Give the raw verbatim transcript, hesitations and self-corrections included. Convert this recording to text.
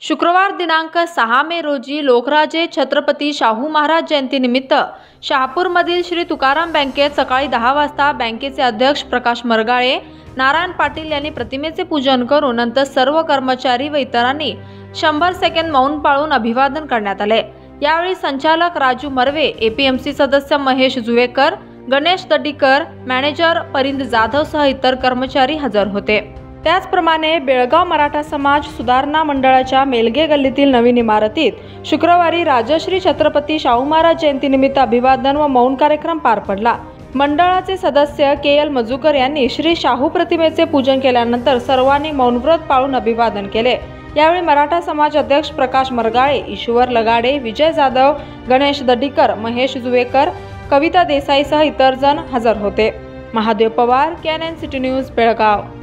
शुक्रवार दिनांक सहा मे रोजी लोकराजे छत्रपती शाहू महाराज जयंतीनिमित्त शहापूरमधील श्री तुकाराम बँकेत सकाळी दहा वाजता बँकेचे अध्यक्ष प्रकाश मरगाळे, नारायण पाटील यांनी प्रतिमेचे पूजन करून नंतर सर्व कर्मचारी व इतरांनी शंभर सेकंद मौन पाळून अभिवादन करण्यात आले। यावेळी संचालक राजू मर्वे, एपीएमसी सदस्य महेश जुवेकर, गणेश दड्डीकर, मॅनेजर परिंद जाधव सह इतर कर्मचारी हजर होते। त्याचप्रमाणे बेळगाव मराठा समाज सुधारणा मंडळाच्या मेलगे गल्लीतील नवीन इमारतीत शुक्रवारी राजश्री छत्रपती शाहू महाराज जयंतीनिमित्त अभिवादन व मौन कार्यक्रम पार पडला। मंडळाचे सदस्य के एल मजुकर यांनी श्री शाहू प्रतिमेचे पूजन केल्यानंतर सर्वांनी मौनव्रत पाळून अभिवादन केले। यावेळी मराठा समाज अध्यक्ष प्रकाश मरगाळे, ईश्वर लगाडे, विजय जाधव, गणेश दड्डीकर, महेश जुवेकर, कविता देसाई सह इतर जण हजर होते। Mahadev Pawar, Canon City News, Belgaum.